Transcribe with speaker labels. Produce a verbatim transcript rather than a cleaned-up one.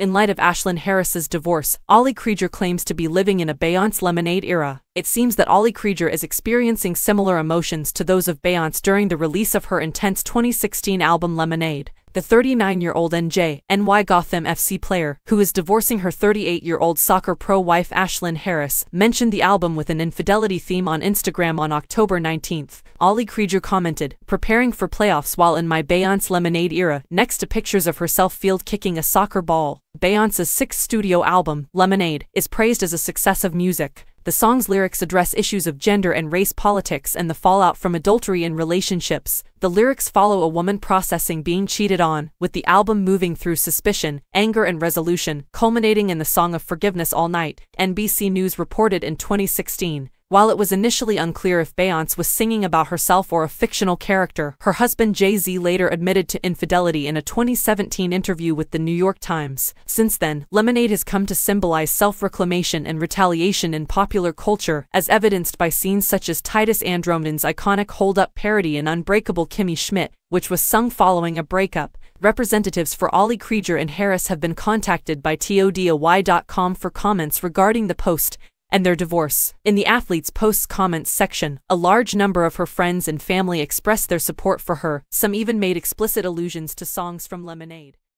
Speaker 1: In light of Ashlyn Harris's divorce, Ollie Krieger claims to be living in a Beyonce Lemonade era. It seems that Ollie Krieger is experiencing similar emotions to those of Beyonce during the release of her intense twenty sixteen album Lemonade. The thirty-nine-year-old N J N Y Gotham F C player, who is divorcing her thirty-eight-year-old soccer pro wife Ashlyn Harris, mentioned the album with an infidelity theme on Instagram on October nineteenth. Ollie Krieger commented, "Preparing for playoffs while in my Beyonce Lemonade era," next to pictures of herself field kicking a soccer ball. Beyonce's sixth studio album, Lemonade, is praised as a success of music. The song's lyrics address issues of gender and race politics and the fallout from adultery in relationships. The lyrics follow a woman processing being cheated on, with the album moving through suspicion, anger and resolution, culminating in the song of Forgiveness All Night, N B C News reported in twenty sixteen. While it was initially unclear if Beyonce was singing about herself or a fictional character, her husband Jay-Z later admitted to infidelity in a twenty seventeen interview with the New York Times. Since then, Lemonade has come to symbolize self-reclamation and retaliation in popular culture, as evidenced by scenes such as Titus Andromedon's iconic Hold Up parody in Unbreakable Kimmy Schmidt, which was sung following a breakup. Representatives for Ollie Krieger and Harris have been contacted by T O D A Y dot com for comments regarding the post and their divorce. In the athlete's post's comments section, a large number of her friends and family expressed their support for her, some even made explicit allusions to songs from Lemonade.